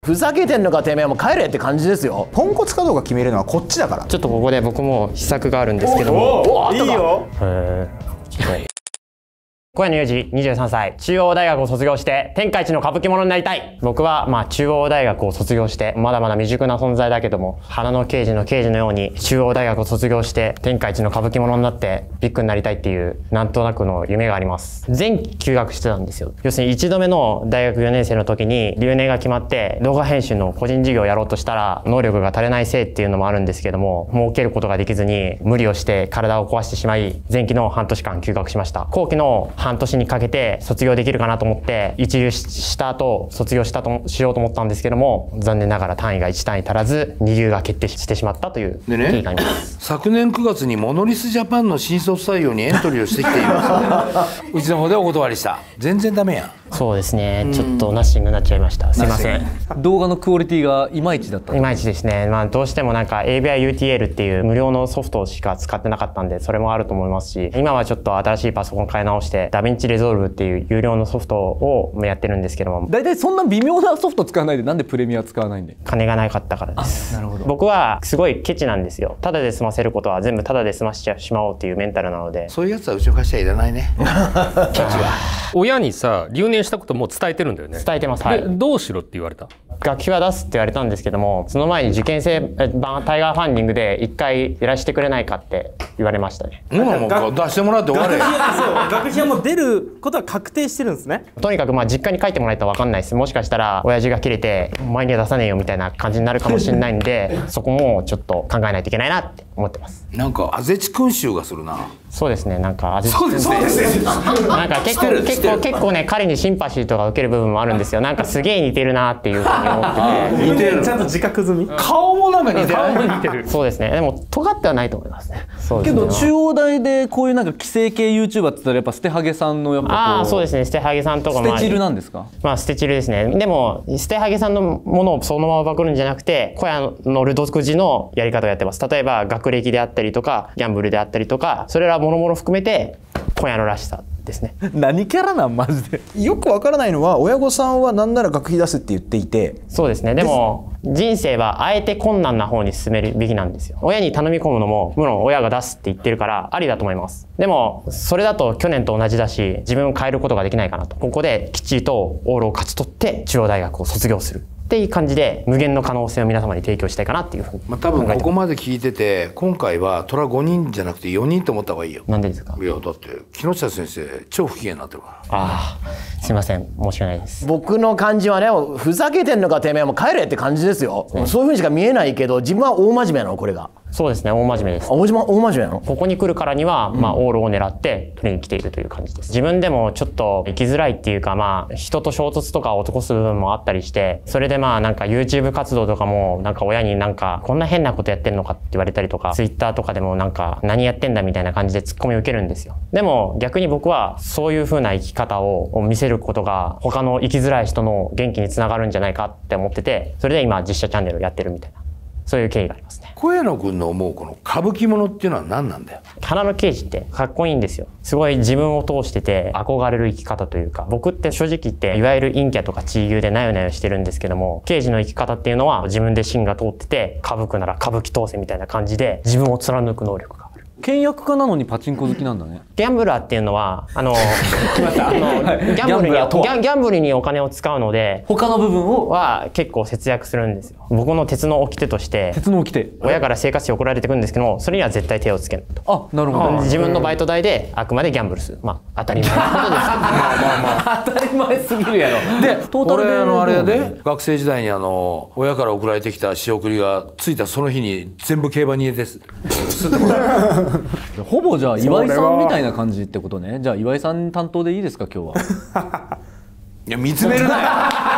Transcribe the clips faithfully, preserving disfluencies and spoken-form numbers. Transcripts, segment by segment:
ふざけてんのかてめえ、もう帰れって感じですよ。 ポンコツかどうか決めるのはこっちだから。 ちょっとここで僕も秘策があるんですけども。 おお、いいよ。 へえ。小谷裕二、にじゅうさんさい、中央大学を卒業して天下一の歌舞伎者になりたい。僕はまあ中央大学を卒業してまだまだ未熟な存在だけども、花の刑事の刑事のように中央大学を卒業して天下一の歌舞伎者になってビッグになりたいっていうなんとなくの夢があります。全休学してたんですよ。要するにいちどめの大学よねん生の時に留年が決まって動画編集の個人事業をやろうとしたら能力が足りないせいっていうのもあるんですけども、儲けることができずに無理をして体を壊してしまい、前期の半年間休学しました。後期の半年にかけて卒業できるかなと思って一流した後卒業したとしようと思ったんですけども、残念ながら単位がいち単位足らずに流が決定してしまったという経緯があります。 昨年くがつにモノリスジャパンの新卒採用にエントリーをしてきていますうちの方でお断りした。全然ダメやん。 そうですね、ちょっとナッシングになっちゃいました。すいません。 動画のクオリティがいまいちだった。 いまいちですね。まあどうしてもなんか エービーアイユーティーエル っていう無料のソフトしか使ってなかったんで、それもあると思いますし、今はちょっと新しいパソコン買い直してダヴィンチレゾルブっていう有料のソフトをやってるんですけども。 だいたいそんな微妙なソフト使わないでなんでプレミア使わないんで？ 金がなかったからです。 なるほど。 僕はすごいケチなんですよ。ただで済ませることは全部ただで済ましてしまおうっていうメンタルなので。 そういうやつはうちの会社はいらないねケチは。 親にさ留年したことも伝えてるんだよね。 伝えてます。はい。 どうしろって言われた？ 学費は出すって言われたんですけども、その前に受験生版タイガーファンディングで一回やらせてくれないかって言われましたね。 もうもう出してもらって終われ。 学費はもう出ることは確定してるんですね。 とにかくまあ実家に帰ってもらえたら分かんないです。もしかしたら親父が切れてお前には出さねえよみたいな感じになるかもしれないんでそこもちょっと考えないといけないなって思ってます。 なんかあぜち君臭がするな。 そうですね、なんか味そうですね。 なんか結構結構結構ね彼にシンパシーとか受ける部分もあるんですよ。なんかすげえ似てるなっていうふうに思ってて。 似てる。ちゃんと自覚済み。 顔もなんか似てる。 顔も似てる。そうですね。でも尖ってはないと思いますね。そうですね。 けど中央大でこういうなんか規制系 ユーチューバーって言ったらやっぱステハゲさんのやっぱこう。 ああそうですね。ステハゲさんとかステチルなんですか？ まあステチルですね。でもステハゲさんのものをそのままパクるんじゃなくて小屋のル独自のやり方をやってます。例えば学歴であったりとかギャンブルであったりとかそれらもろもろ含めて小屋のらしさですね。 何キャラなんマジで。 よくわからないのは親御さんは何なら学費出すって言っていて。 そうですね。でも人生はあえて困難な方に進めるべきなんですよ。親に頼み込むのも無論親が出すって言ってるからありだと思います。でもそれだと去年と同じだし自分を変えることができないかなと。ここできっちりとオールを勝ち取って中央大学を卒業するっていう感じで無限の可能性を皆様に提供したいかなっていうふうに。 まあ多分ここまで聞いてて今回は虎ごにんじゃなくてよにんと思った方がいいよ。 なんでですか？ いやだって木下先生超不機嫌になってるから。 ああすいません申し訳ないです。 僕の感じはね、ふざけてんのかてめえ、もう帰れって感じですよ。そういうふうにしか見えないけど自分は大真面目なのこれが。 そうですね、大真面目です。 あ、大真面目なの？ ここに来るからには、まあ、オールを狙って取りに来ているという感じです。自分でもちょっと生きづらいっていうか、まあ、人と衝突とかを起こす部分もあったりして、それでまあ、なんか YouTube 活動とかも、なんか親になんか、こんな変なことやってんのかって言われたりとか、Twitter とかでもなんか、何やってんだみたいな感じでツッコミを受けるんですよ。でも、逆に僕は、そういう風な生き方を見せることが、他の生きづらい人の元気につながるんじゃないかって思ってて、それで今、実写チャンネルをやってるみたいな。そういう経緯がありますね。 小谷野君の思うこの歌舞伎ものっていうのは何なんだよ。 花の刑事ってかっこいいんですよ。すごい自分を通してて憧れる生き方というか、僕って正直言っていわゆる陰キャとか地優でなよなよしてるんですけども、刑事の生き方っていうのは自分で芯が通ってて、歌舞伎なら歌舞伎通せみたいな感じで自分を貫く能力がある。 倹約家なのにパチンコ好きなんだね。 ギャンブラーっていうのはあの来ましたあのギャンブルにギャンギャンブルにお金を使うので他の部分をは結構節約するんですよ。僕の鉄の掟として鉄の掟親から生活費送られてくるんですけども、それには絶対手をつけないと。 あ、なるほど。 自分のバイト代であくまでギャンブルする、まあ当たり前のことですけどまあまあまあ当たり前すぎるやろ。 でトータルで俺あのあれやで学生時代にあの親から送られてきた仕送りがついたその日に全部競馬に入れてすってもらうほぼじゃあ岩井さんみたいな感じってことね。じゃあ岩井さん担当でいいですか今日は。 いや見つめるなよ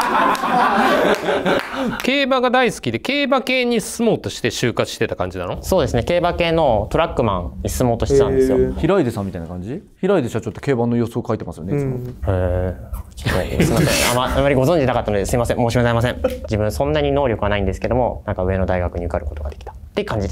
競馬が大好きで競馬系に進もうとして就活してた感じなの？ そうですね、競馬系のトラックマンに進もうとしてたんですよ。 平出さんみたいな感じ？平出社長って競馬の予想書いてますよねいつも。 へえ、すみません、あまあまりご存知なかったのですいません、申し訳ございません。自分そんなに能力はないんですけども、なんか上の大学に受かることができたって感じですね。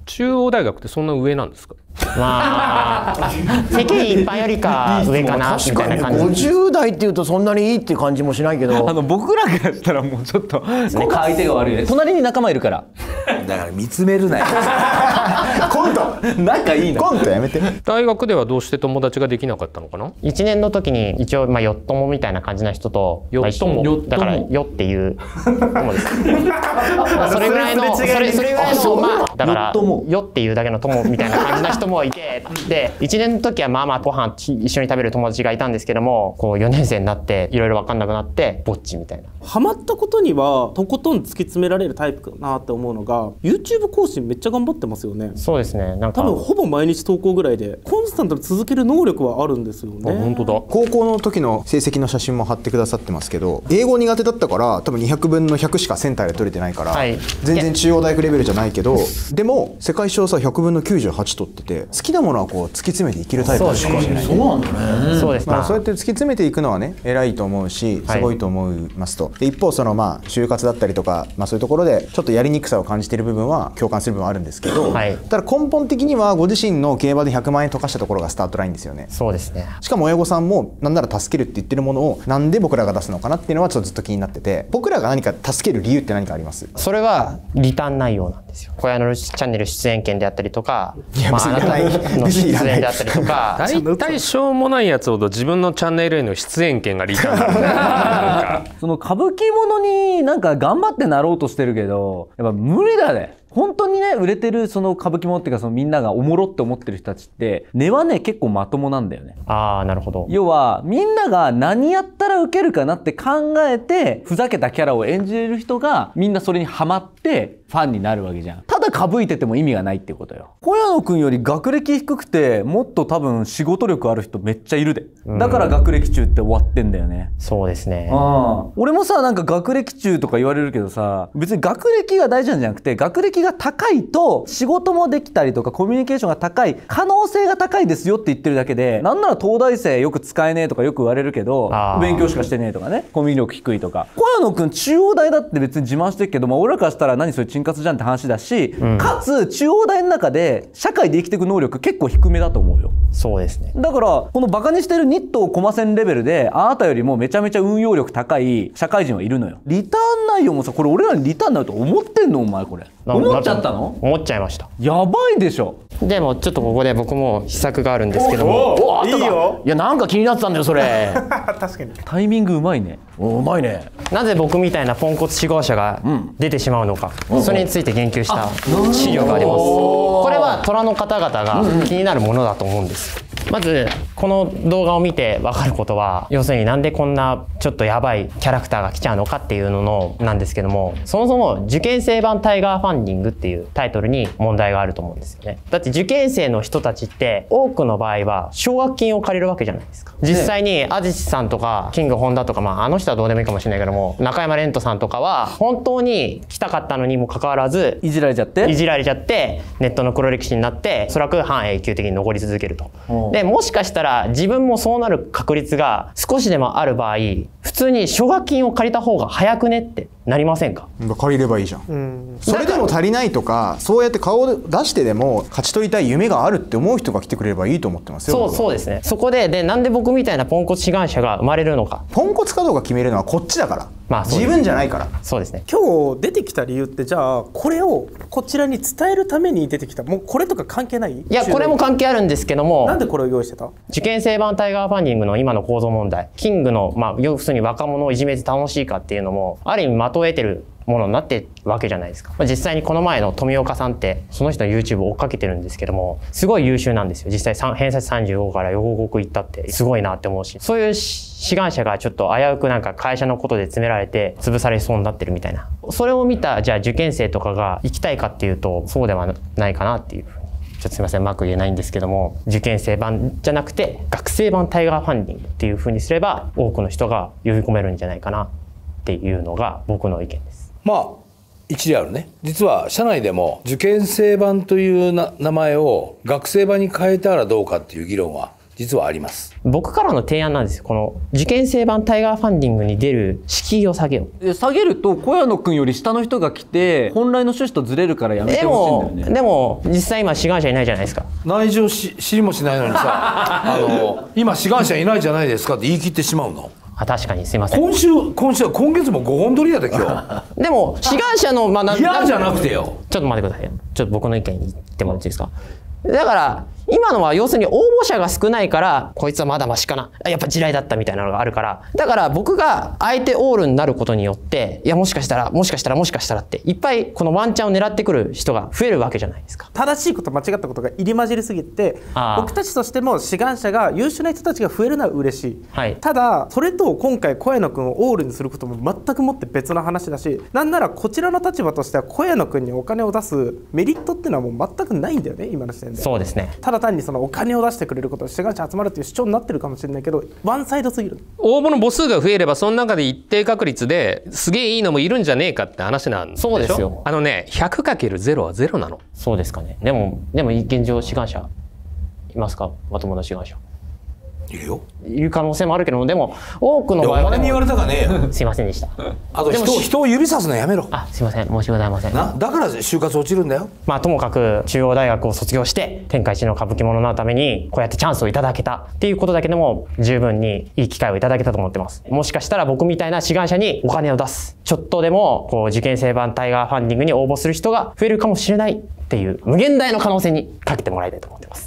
中央大学ってそんな上なんですか？ まあ世間一般よりか上かなみたいな感じ。 ごじゅう代っていうとそんなにいいっていう感じもしないけど、 あの僕らがやったらもうちょっと相手が悪いね。隣に仲間いるからだから見つめるなよコント仲いいの。 コントやめて。 大学ではどうして友達ができなかったのかな？ いちねんの時に一応まあよっ友みたいな感じな人と、 よっ友まあだからよっていう友ですまあそれぐらいのそれそれぐらいのまあだからよっていうだけの友みたいな感じな人もいて、でいちねんの時はまあまあご飯一緒に食べる友達がいたんですけども、こうよねん生になっていろいろ分かんなくなってぼっちみたいな。 ハマったことにはとことん突き詰められるタイプかなって思うのが YouTube 更新めっちゃ頑張ってますよね。 そうですね。なんか多分ほぼ毎日投稿ぐらいでコンスタントに続ける能力はあるんですよね。 あ、本当だ。 高校の時の成績の写真も貼ってくださってますけど、英語苦手だったから多分にひゃくぶんのひゃくしかセンターで取れてないから、 はい、 全然中央大学レベルじゃないけど、でも世界史をさひゃくぶんのきゅうじゅうはち取ってて、好きなものはこう突き詰めていけるタイプかもしれない。 そうなんだね。 そうです。 まあ、そうやって突き詰めていくのはね偉いと思うしすごいと思いますと、はい、で一方そのまあ就活だったりとか、まあ、そういうところでちょっとやりにくさを感じている部分は共感する部分はあるんですけど、はい、ただ根本的にはご自身の競馬でひゃくまんえん溶かしたところがスタートラインですよね。 そうですね。 しかも親御さんもなんなら助けるって言ってるものをなんで僕らが出すのかなっていうのはちょっとずっと気になってて、僕らが何か助ける理由って何かあります？ それはリターン内容なんですよ。小屋のチャンネル出演権であったりとか、まあ、あなたの出演であったりとか大体しょうもないやつほど自分のチャンネルへの出演権がリターンなんだその歌舞伎ものになんか頑張ってなろうとしてるけど、やっぱ無理だね。本当にね売れてるその歌舞伎ものっていうか、そのみんながおもろって思ってる人たちって根はね結構まともなんだよね。 ああ、なるほど。 要はみんなが何やったらウケるかなって考えてふざけたキャラを演じれる人がみんなそれにハマってファンになるわけじゃん。ただ歌舞いてても意味がないってことよ。小屋野くんより学歴低くてもっと多分仕事力ある人めっちゃいるで。だから学歴中って終わってんだよね。 そうですね。 ああ、俺もさなんか学歴中とか言われるけどさ、別に学歴が大事なんじゃなくて、学歴が高いと仕事もできたりとかコミュニケーションが高い可能性が高いですよって言ってるだけで、なんなら東大生よく使えねえとかよく言われるけど勉強しかしてねえとかね、コミュ力低いとか。小屋野くん中央大だって別に自慢してるけど、まあ、俺らからしたら何それチンカツじゃんって話だし、うん、かつ中央大の中で社会で生きていく能力結構低めだと思うよ。 そうですね。 だからこのバカにしてるニットをコマ線レベルであなたよりもめちゃめちゃ運用力高い社会人はいるのよ。リターン内容もさ、これ俺らにリターンになると思ってんのお前。これ思っちゃったの？ 思っちゃいました。 やばいでしょ。 でもちょっとここで僕も秘策があるんですけども。 おお、いいよ。いやなんか気になってたんだよそれ確かにタイミングうまいね。 おうまいね。 なぜ僕みたいなポンコツ志望者が出てしまうのか、うん、それについて言及した資料があります。これは虎の方々が気になるものだと思うんです。まずこの動画を見て分かることは、要するになんでこんなちょっとやばいキャラクターが来ちゃうのかっていうののなんですけども、そもそも受験生版タイガーファンディングっていうタイトルに問題があると思うんですよね。だって受験生の人たちって多くの場合は奨学金を借りるわけじゃないですか。実際に安土さんとかキングホンダとか、まああの人はどうでもいいかもしれないけども、中山蓮人さんとかは本当に来たかったのにもかかわらずいじられちゃっていじられちゃってネットの黒歴史になって、おそらく半永久的に残り続けると。でもしかしたら自分もそうなる確率が少しでもある場合、普通に奨学金を借りた方が早くねってなりませんか？ 借りればいいじゃん。うん、それでも足りないとか、そうやって顔を出してでも勝ち取りたい夢があるって思う人が来てくれればいいと思ってますよ。 そうそうですね。そこででなんで僕みたいなポンコツ志願者が生まれるのか。 ポンコツかどうか決めるのはこっちだから、まあ、自分じゃないから。 そうですね。 今日出てきた理由って、じゃあこれをこちらに伝えるために出てきた、もうこれとか関係ない？いや、これも関係あるんですけども、 なんでこれを用意してた？ 受験生版タイガーファンディングの今の構造問題、キングの、まあ、要するに若者をいじめて楽しいかっていうのもある意味的を得てるものになってるわけじゃないですか。まあ、実際にこの前の富岡さんってその人の YouTube を追っかけてるんですけども、すごい優秀なんですよ。実際偏差値さんじゅうごから横国行ったってすごいなって思うし、そういう志願者がちょっと危うくなんか会社のことで詰められて潰されそうになってるみたいな、それを見たじゃあ受験生とかが行きたいかっていうとそうではないかなっていうふうに、ちょっとすみませんうまく言えないんですけども、受験生版じゃなくて学生版タイガーファンディングっていうふうにすれば多くの人が呼び込めるんじゃないかなっていうのが僕の意見です。 まあ一理あるね。実は社内でも受験生版というな名前を学生版に変えたらどうかっていう議論は実はあります。 僕からの提案なんですよ。この受験生版タイガーファンディングに出る敷居を下げよう。 下げると小谷野くんより下の人が来て本来の趣旨とずれるからやめてほしいんだよね。 でも実際今志願者いないじゃないですか。 内情し知りもしないのにさあの今志願者いないじゃないですかって言い切ってしまうの。 あ、確かにすいません。 今週今週今月もごほん撮りやで今日でも志願者のまあ嫌じゃなくてよ。 ちょっと待ってくださいよ。ちょっと僕の意見言ってもらっていいですか。だから今のは要するに応募者が少ないからこいつはまだマシかな、やっぱ地雷だったみたいなのがあるから、だから僕が相手オールになることによって、いやもしかしたらもしかしたらもしかしたらっていっぱいこのワンチャンを狙ってくる人が増えるわけじゃないですか。 正しいこと間違ったことが入り混じりすぎて、僕たちとしても志願者が優秀な人たちが増えるのは嬉しい、はい、ただそれと今回小谷野くんをオールにすることも全くもって別の話だし、なんならこちらの立場としては小谷野くんにお金を出すメリットっていうのはもう全くないんだよね、今の時点で。 そうですね。 ただ単にそのお金を出してくれることで志願者集まるっていう主張になってるかもしれないけど、ワンサイドすぎる。 応募の母数が増えればその中で一定確率ですげえいいのもいるんじゃねえかって話なんでしょ。 そうですよ。 あのね ひゃくかけるゼロ はゼロなの。 そうですかね。でもでも現状志願者いますか、まともな志願者。 いるよ。 いる可能性もあるけど、でも多くの場合は。 お前に言われたかねえよ。 すいませんでした。 あと 人, 人を指さすのやめろ。 あ、すいません、申し訳ございません。 なだから就活落ちるんだよ。 まあともかく中央大学を卒業して天下一の歌舞伎者になるためにこうやってチャンスをいただけたっていうことだけでも十分にいい機会をいただけたと思ってます。もしかしたら僕みたいな志願者にお金を出す、ちょっとでもこう受験生版タイガーファンディングに応募する人が増えるかもしれないっていう無限大の可能性にかけてもらいたいと思ってます。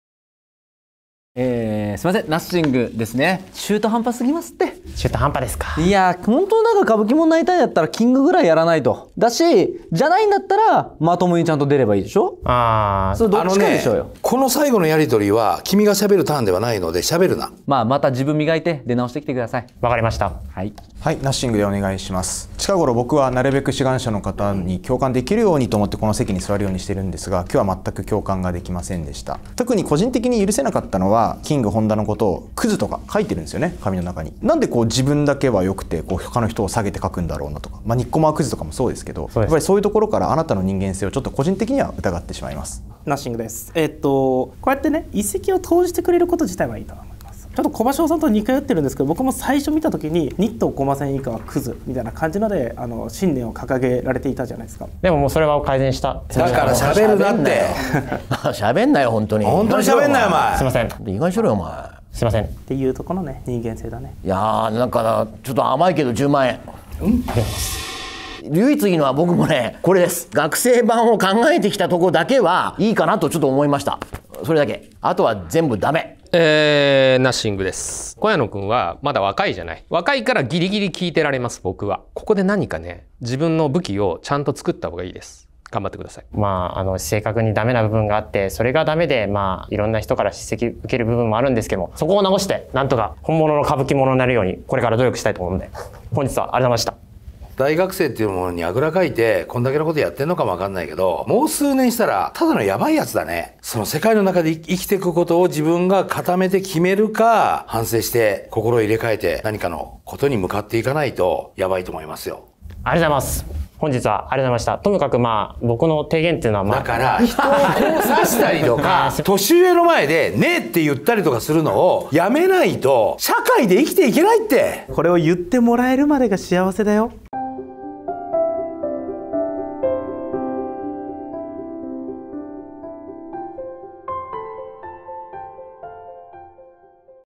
えー、すみません、ナッシングですね。中途半端すぎますって。 中途半端ですか。 いや本当なんか歌舞伎者になりたいんだったらキングぐらいやらないとだし、じゃないんだったらまともにちゃんと出ればいいでしょ。 ああ、 それどっちかでしょうよ、 ね、この最後のやり取りは君が喋るターンではないので喋るな。 まあまた自分磨いて出直してきてください。 わかりました。 はいはい、ナッシングでお願いします。近頃僕はなるべく志願者の方に共感できるようにと思ってこの席に座るようにしてるんですが、今日は全く共感ができませんでした。特に個人的に許せなかったのはキングホンダのことをクズとか書いてるんですよね、紙の中に。なんでこう自分だけは良くてこう他の人を下げて書くんだろうなとか、まあ、ニッコマクズとかもそうですけど、やっぱりそういうところからあなたの人間性をちょっと個人的には疑ってしまいます。 ナッシングです。えー、っとこうやってね一石を投じてくれること自体はいいと思います。ちょっと小場所さんと似通ってるんですけど、僕も最初見た時にニットごません以下はクズみたいな感じのであの信念を掲げられていたじゃないですか。 でももうそれは改善した。 だから喋るなって。 喋んなよ本当に。 本当に喋んなよお前。 すいません。 意外にしろよお前。 すいません。 っていうところのね人間性だね。 いやーなんかちょっと甘いけどじゅうまんえん。うん。唯一いいのは僕もねこれです。学生版を考えてきたとこだけはいいかなとちょっと思いました。それだけ。あとは全部ダメ。 えー、ナッシングです。小谷野くんはまだ若いじゃない。若いからギリギリ聞いてられます。僕はここで何かね自分の武器をちゃんと作った方がいいです。頑張ってください。 まああの正確にダメな部分があって、それがダメでまあいろんな人から叱責受ける部分もあるんですけども、そこを直してなんとか本物の歌舞伎者になるようにこれから努力したいと思うので、本日はありがとうございました。 大学生っていうものにあぐらかいてこんだけのことやってんのかもわかんないけど、もう数年したらただのやばいやつだね。その世界の中で生きていくことを自分が固めて決めるか、反省して心を入れ替えて何かのことに向かっていかないとやばいと思いますよ。 ありがとうございます。本日はありがとうございました。ともかくまあ僕の提言っていうのはまあだから人をこう刺したりとか年上の前でねえって言ったりとかするのをやめないと社会で生きていけないって。 これを言ってもらえるまでが幸せだよ。